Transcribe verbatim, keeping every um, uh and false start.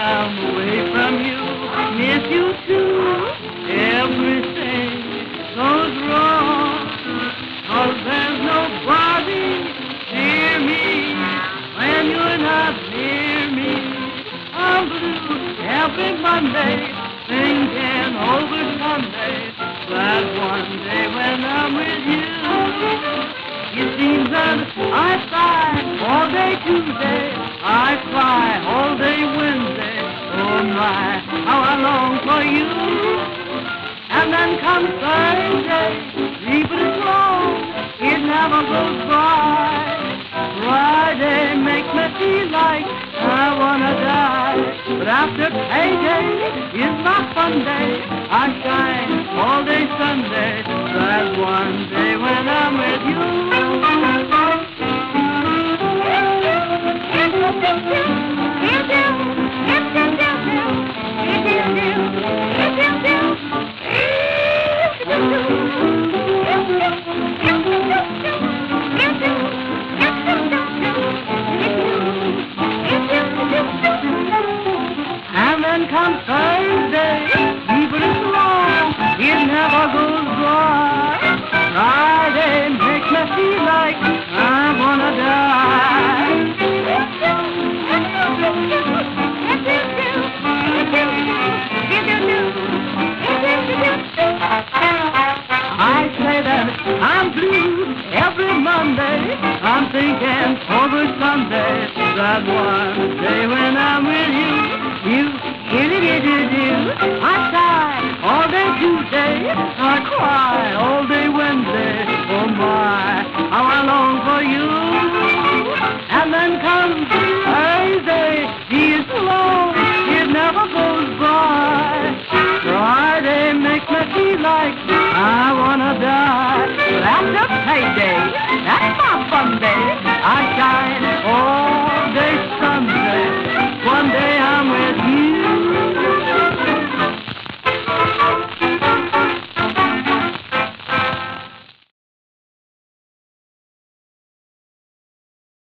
I'm away from you, miss you too. Everything goes wrong, 'cause there's nobody near me when you're not near me. I'm blue every Monday, thinking over Sunday, that one day when I'm with you. It seems that I sigh all day Tuesday, I cry all day Wednesday. Oh my, how I long for you. And then comes Thursday, leave it alone, it never goes by. Friday makes me feel like I wanna die. But after payday is my fun day, I shine all day Sunday, that one day when I'm with you. And then comes Thursday, keep it long, it never goes by. Friday makes me feel like I wanna die. I say that I'm blue every Monday, I'm thinking over Sunday, that one day when I'm with you. You, you, you, you, you. I sigh all day Tuesday, I cry all day Wednesday. Oh my, how I long for you. And then comes Thursday, it's long, it never goes by. Friday makes me feel like I wanna die. But after payday, that's my fun day.